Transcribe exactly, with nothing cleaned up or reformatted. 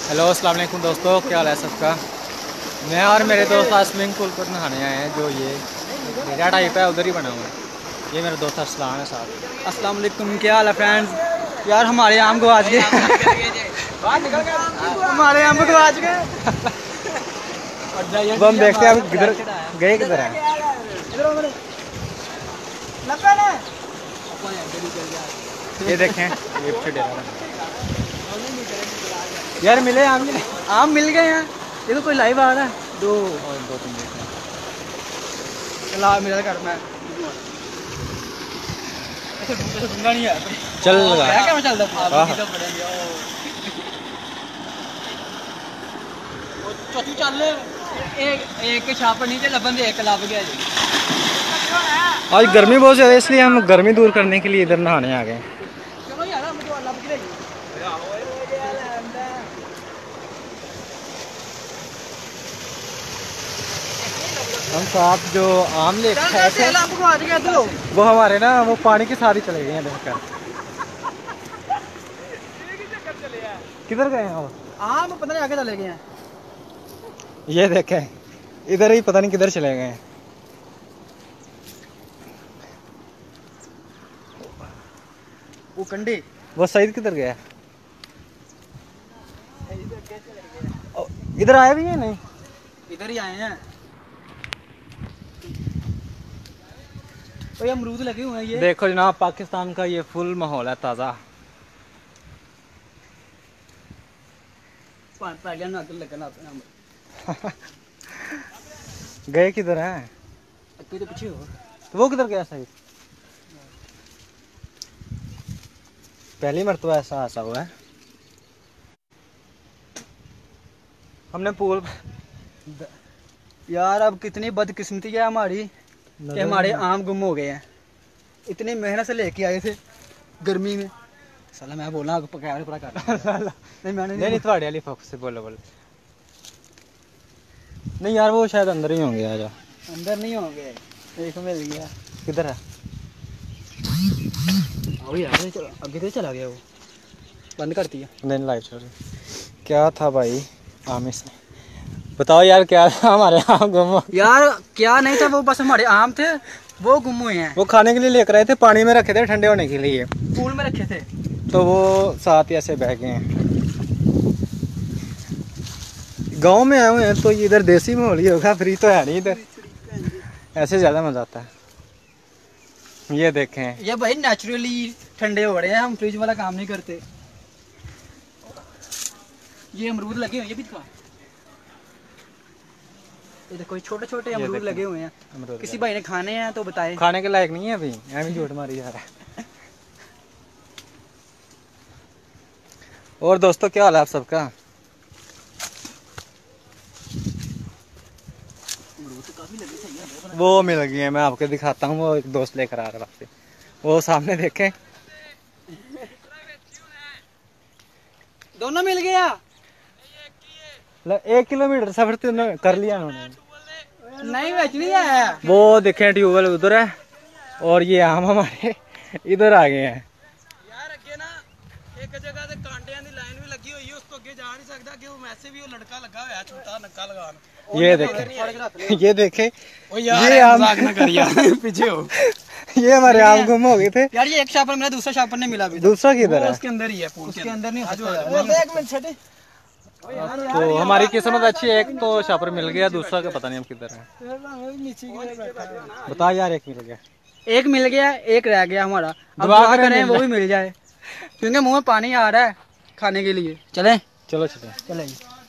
Hello अस्सलाम वालेकुम दोस्तों, क्या हाल है सबका। मैं और मेरे दोस्त आज स्विमिंग पूल पर नहाने आए हैं। जो ये एरिया टाइप है उधर ही बना हुआ है। ये मेरे दोस्त अरसलान है साथ। अस्सलाम वालेकुम, क्या हाल है फ्रेंड्स। यार हमारे आम को आज गए हमारे आम को आज गए अब हम देखते हैं अब किधर गए, किधर है। ये देखें, ये पीछे डेरा बना है। यार मिले आम मिले आम मिल गए हैं। ये तो कोई लाइव आ रहा है। दो और दो तीन देखे चला मिला कर मैं दूंगा नहीं यार। चल लगा क्या मैं चलता चौथी चल एक एक छाप नीचे लबन दे एक लब गया जी। आज गर्मी बहुत ज़्यादा है, इसलिए हम गर्मी दूर करने के लिए इधर नहाने आ गए। चलो यार हम तो लब गिरे हम साथ जो आम लेके आए थे वो हमारे ना वो पानी के साथ ही चले गए हैं देखकर। किधर गए हैं वो? आम पता नहीं आगे चले गए हैं। ये देखें, इधर ही पता नहीं किधर चले गए हैं। वो कंडे वो सईद किधर गया? इधर आए भी है नहीं? इधर ही आए हैं। तो ये अमरूद लगे हुए हैं। ये देखो जनाब, पाकिस्तान का ये फुल माहौल है ताज़ा। गए किधर हैं? तो पीछे हो तो वो किधर गया सईद? पहली मरतबा ऐसा ऐसा हुआ है। हमने पूल यार अब कितनी बदकिस्मती है हमारी कि हमारे आम गुम हो गए हैं। इतनी मेहनत से लेके आए थे गर्मी में। साला मैं बोलना कैमरे पूरा कर नहीं मैंने नहीं नहीं थोड़े वाली फोकस से बोलो बोलो। नहीं यार वो शायद अंदर ही होंगे। आजा अंदर नहीं होंगे। एक मिल गया। किधर है? आओ यार अभी तो चला गया वो। बंद कर दिया। नहीं लाइव चल रही। क्या था भाई आम से बताओ यार, क्या था हमारे आम गुम हो? यार क्या नहीं था, वो बस हमारे आम थे वो गुम हुए हैं। वो खाने के लिए लेकर आए थे, पानी में रखे थे ठंडे होने के लिए। पूल में रखे थे तो वो साथ ही ऐसे बह गए हैं। गांव में आए हुए हैं तो इधर देसी माहौल ही होगा, फ्री तो है नहीं इधर। ऐसे ज़्यादा मज़ा आता है। ये देखें, ये भाई नेचुरली ठंडे हो रहे हैं, हम फ्रिज वाला काम नहीं करते। ये अमरूद लगे हुए हैं, ये भी दिखा। ये देखो छोटे छोटे अमरूद लगे हुए हैं। किसी भाई ने खाने हैं तो बताएं। खाने के लायक नहीं है अभी, एम झूठ मारी जा रहा है। और दोस्तों क्या हाल है आप सबका? वो मिल गई है, मैं आपको दिखाता हूँ। वो एक दोस्त लेकर आ रहा है, वो सामने देखें। दोनों मिल गया। एक किलोमीटर सफर तो कर लिया उन्होंने। नहीं बेचनी है। वो देखें ट्यूबवेल उधर है और ये आम हमारे इधर आ गए हैं। यार अगे ना एक जगह से कांटियां दी लाइन भी लगी हुई है, उसको अगे जा नहीं सकता कि वो वैसे भी वो लड़का लगा हुआ है छोटा नक्का लगान। ये देखें, ये देखें, ये आम ना करिया पीछे हो। ये हमारे आम गुम हो गए थे यार। ये एक शापर मिला, दूसरा शापर नहीं मिला अभी। दूसरा किधर है? उसके अंदर ही है, उसके अंदर नहीं हो सकता। एक मिनट छठे। तो हमारी किस्मत अच्छी है, एक तो शापर मिल गया, दूसरा का पता नहीं हम किधर है। बता यार, एक मिल गया। एक मिल गया, एक रह गया हमारा। अब दुआ करें वो भी मिल जाए, क्योंकि मुंह में पानी आ रहा है खाने के लिए। चलें? चलो चलो चलें।